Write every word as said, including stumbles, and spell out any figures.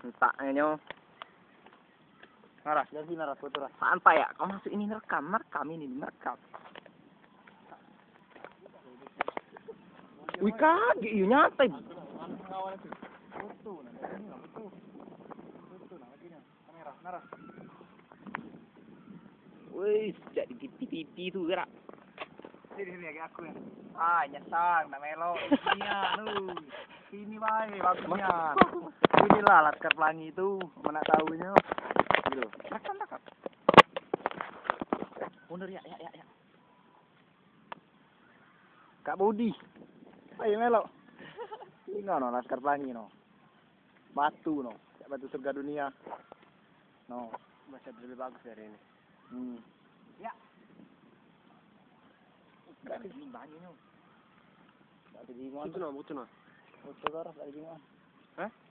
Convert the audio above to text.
Entaknya nyo. Naras, dari sini naras, foto ras. Santai ya, kau masuk ini merekam, merekam ini merekam. Wih kaget, iya nyantai. Wih, jadi pipi-pipi itu gerak. Sini sini kayak aku ya. Ah, nyesang, nak melo. Ini ya, nu. Sini bae bagusnya. Inilah Laskar Pelangi itu, mana tahunya. Gitu. Rekam, rekam. Mundur ya, ya, ya, ya. Kak Budi. Ayo melo. Ini no Laskar Pelangi no. Batu no, kayak batu surga dunia. No, masih lebih bagus dari ini. Hmm. Ya. Gak ada ini banyak nyo. Ada di mana? Itu no, itu no. Foto garas ada di mana? Hah?